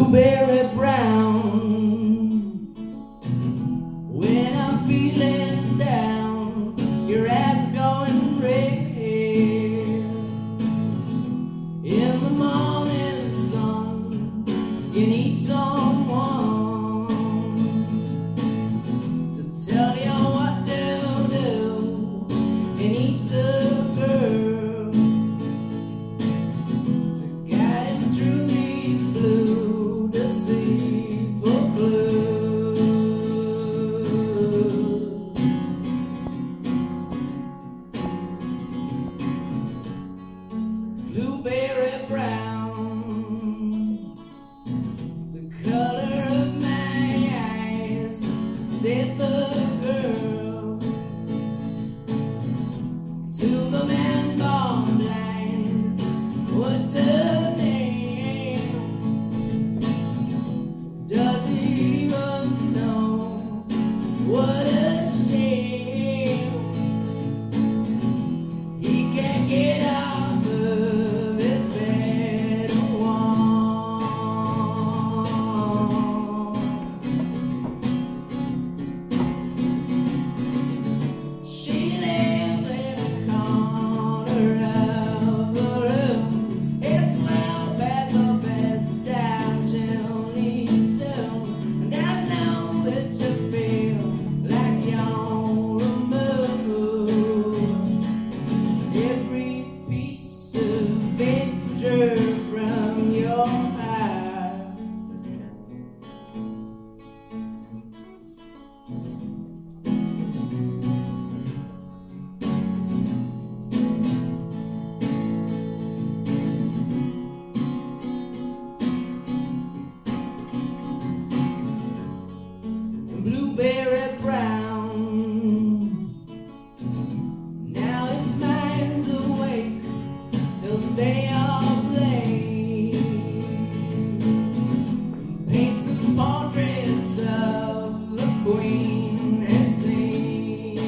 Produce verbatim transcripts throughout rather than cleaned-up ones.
blueberry brown. When I'm feeling down, your eyes are going red. In the morning sun, you need someone to tell you what to do. It needs a girl to guide him through these blue, deceitful blues. Blueberry brown is the color of my eyes, said the girl to the man born blind. What's her name? Does he even know? What a shame he can't get off of his bed and walk. She lives in a corner of the room. It's well past her bedtime. She'll leave soon, and I know that you feel like you're removed. Every piece of picture from your heart. Blueberry brown. Now his mind's awake, he'll stay up late, paint some portraits of the queen and sing.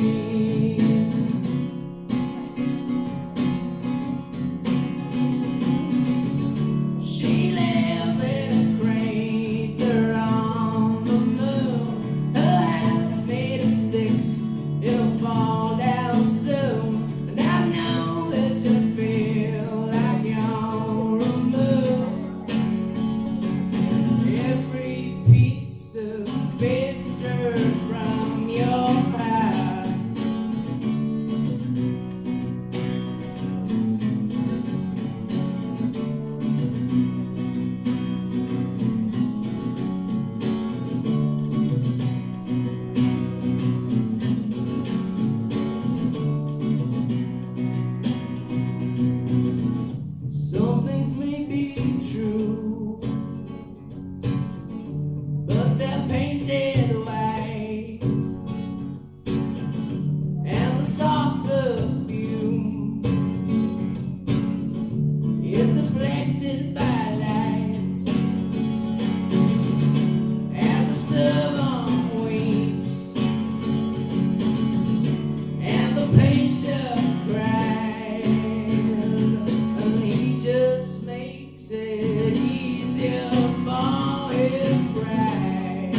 She lives in a crater on the moon. Her house made of sticks, it'll fall down soon. And I know that you feel like you're removed. Every piece of picture from your heart. Some things may be true, but they're painted white, and the soft perfume is deflected by lights, and the servant weeps, and the patient cries, and he just makes it easier for his bride.